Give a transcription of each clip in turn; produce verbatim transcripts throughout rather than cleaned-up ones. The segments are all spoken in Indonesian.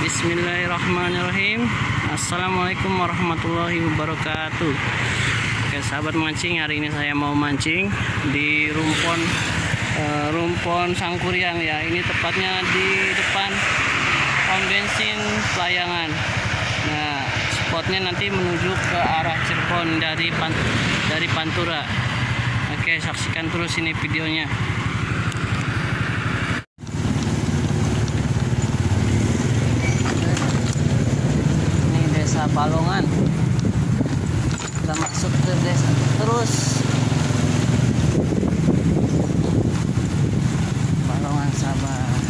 Bismillahirrahmanirrahim. Assalamualaikum warahmatullahi wabarakatuh. Oke sahabat mancing, hari ini saya mau mancing di rumpon uh, rumpon Sangkuriang ya. Ini tepatnya di depan pom bensin Pelayangan. Nah spotnya nanti menuju ke arah Cirebon dari Pan dari Pantura. Oke saksikan terus ini videonya. Balongan, kita masuk ke desa terus. Balongan sahabat,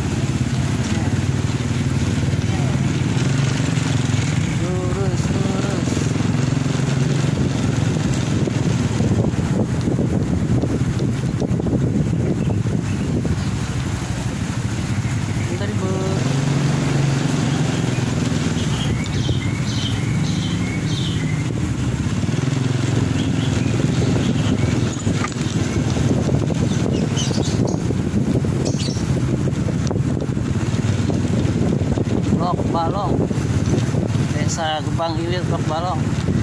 lurus lurus. Bentar bu. Balong, desa Gebang Ilir, Lok Balong,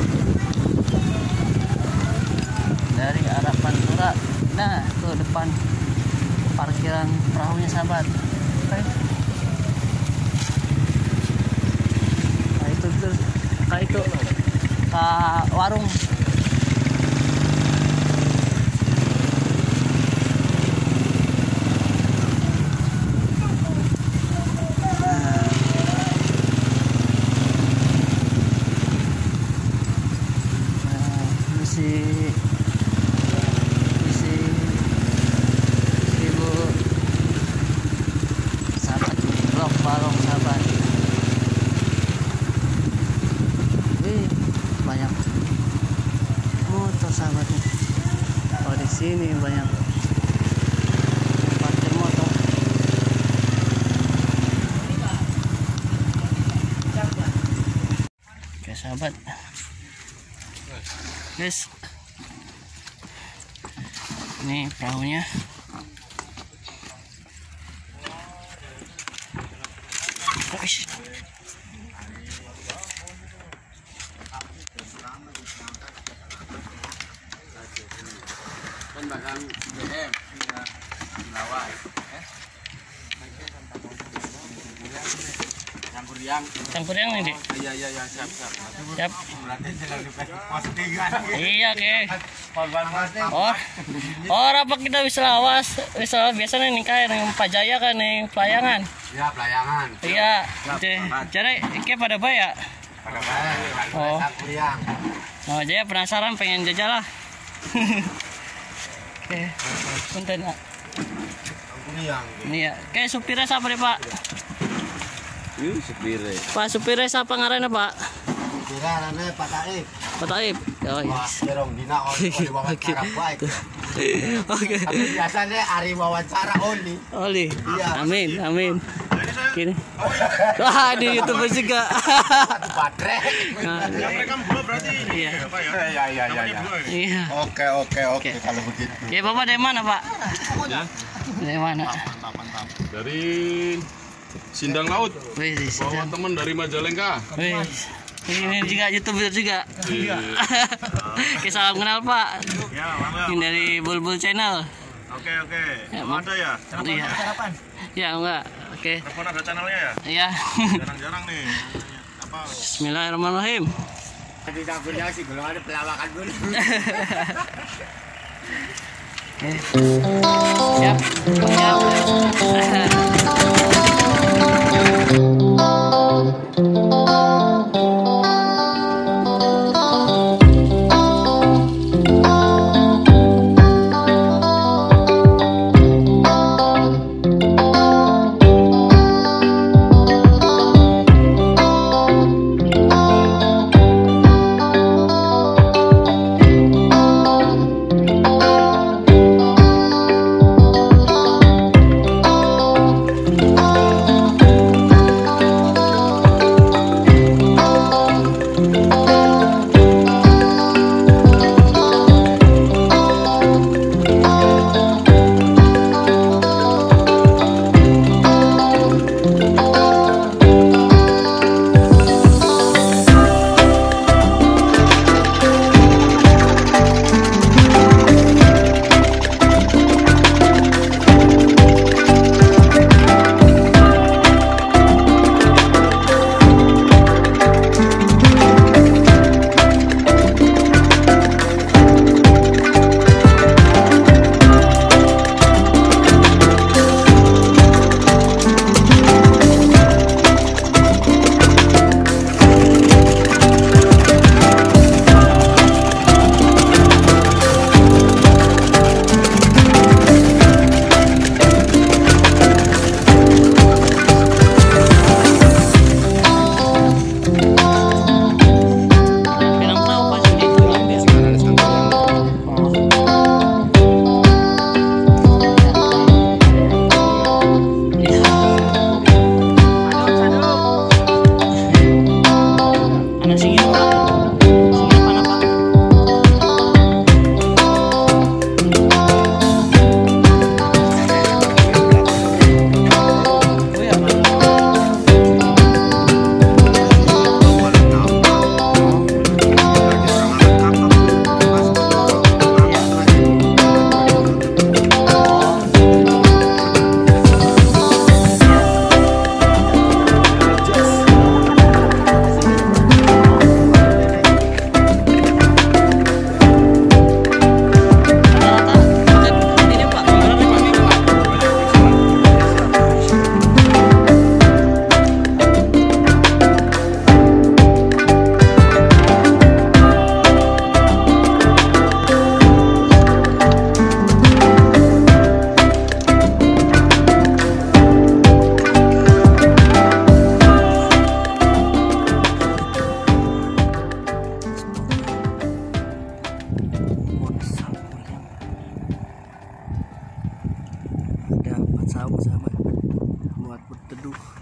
dari arah Pantura. Nah ke depan parkiran perahunya sahabat. Nah itu tuh kayak itu ke warung. Isi isi ibu sahabat Lok Balong sahabat. Wih banyak motor sahabatnya. Oh di sini banyak parkir motor. Oke sahabat, guys, ini perahunya. Uish. Sangkuriang. Sangkuriang nih, Dik. Iya iya iya siap siap. Siap. Berarti jangan lupa postingan. Iya, oke. Oh. Oh, apa kita bisa lawas? Bisa biasanya nih kayak dengan Pak Jaya kan nih Pelayangan. Iya, Pelayangan. Iya. Jadi iki pada bayar. Pada bayar. Oh. Sangkuriang. Oh, Jaya penasaran pengen jajal lah. Oke. Punten, Pak. Sangkuriang. Iya. Kayak supirnya siapa deh, Pak? Iya, supirnya. Pak supirnya siapa ngaranna, Pak? Supirnya namanya Pak Taib. Pak Taib. Oh iya. Wah, derong dina oli wawancara baik. Oke. Tapi biasanya hari wawancara oli. Oli. Iya. Amin, amin. Gini. Wah, di YouTube juga. Baterai. Yang merekam gua berarti ini Iya. apa ya? Iya iya iya iya. Iya. Oke oke oke kalau begitu. Ya, Bapak dari mana, Pak? Ya. Dari mana? Dari Sindang Laut. Wih, Bawa sedang. teman dari Majalengka. Wih. Ini juga YouTuber juga. Iya. Oke, salam kenal, Pak. Ya, mangga. Ini dari Bulbul Channel. Oke oke. Ya, Oh, ada ya? Iya. Ya, enggak. Oke. Telepon ada channelnya ya? Iya. Jarang-jarang nih. Apa? Bismillahirrahmanirrahim. Di Sangkuriang sih belum ada pelawakan dulu. Oke. Siap. Siap.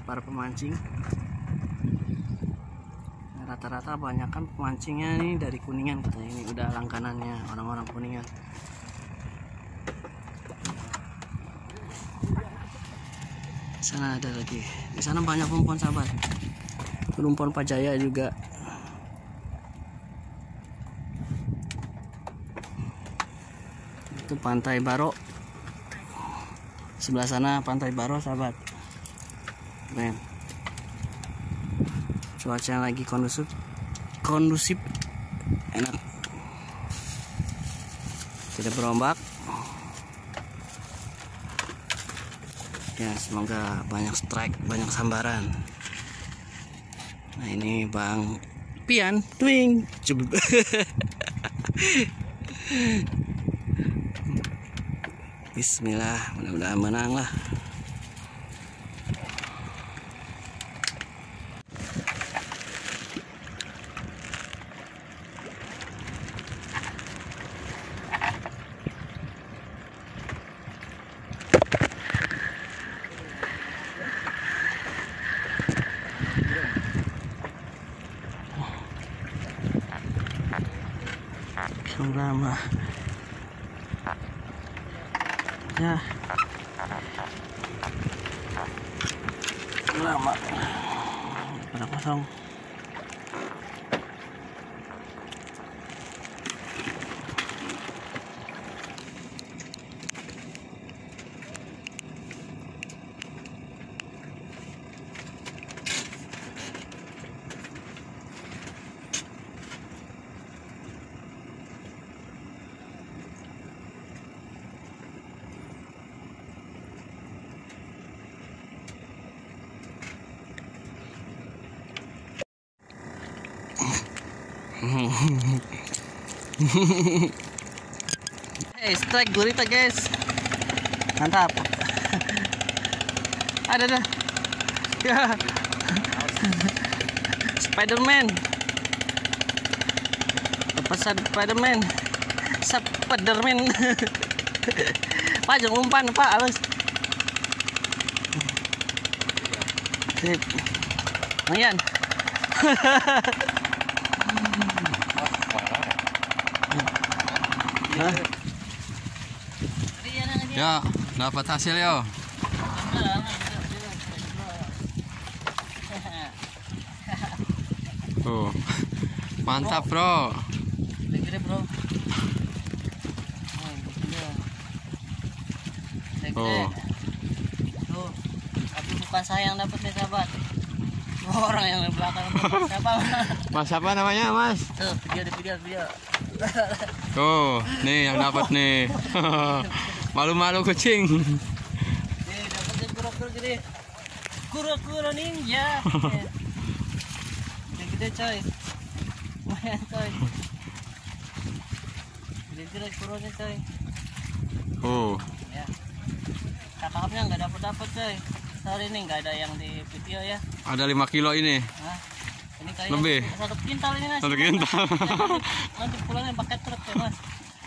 para pemancing. Rata-rata banyak kan pemancingnya nih dari Kuningan katanya, ini udah langganannya orang-orang Kuningan. Di sana ada lagi, di sana banyak rumpon sahabat, rumpon Pajaya juga. Itu Pantai Baro, sebelah sana Pantai Baro sahabat. Men, cuaca lagi kondusif, kondusif, enak, tidak berombak. Ya, semoga banyak strike, banyak sambaran. Nah, ini Bang Pian Twing. Bismillah, mudah-mudahan menang lah. Lama ya, lama pada kosong. Hey, strike gurita guys, mantap. Ada dah ya. Spiderman, lepasan Spiderman, Spiderman. Pak jangan umpan pak, halus. Sip, lumayan. Ya, dapat hasil yo. Tuh. Mantap, Bro. Gede, Bro. Oh. Tuh. Tapi bukan saya yang dapat nih, sahabat. Orang yang di belakang. Siapa? Mas apa namanya, Mas? Tuh, video di video video. Tuh, nih yang dapat nih. Malu-malu kucing. Nih, dapat kuro-kuro gede. Kuro-kuro ninja. Gede-gede coy. Lumayan coy. Gede-gede kuronya coy. Oh. Ya. Kakaknya nggak dapat-dapat coy. Sorry nih nggak ada yang di video ya. Ada lima kilo ini. Hah? Ini kayaknya Lebih. satu kintal ini mas. Satu kintal. Nanti pulangnya pakai truk ya mas.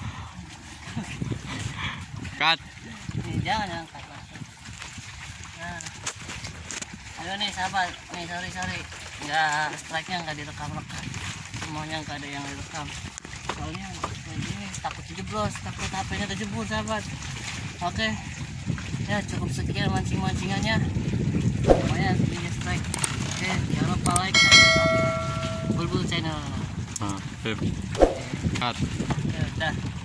Cut. Nih, jangan jangan cut langsung. Nah, ayo nih sahabat, nih sorry sorry, nggak strike nya nggak direkam rekam, semuanya nggak ada yang direkam. Soalnya kayak gini takut jeblos, takut H P-nya terjebur sahabat. Oke, ya cukup sekian mancing mancingannya. Pokoknya sedikit strike. Oke, jangan lupa like dan subscribe Bulbul channel. Nah, sip. Cut. Ya udah.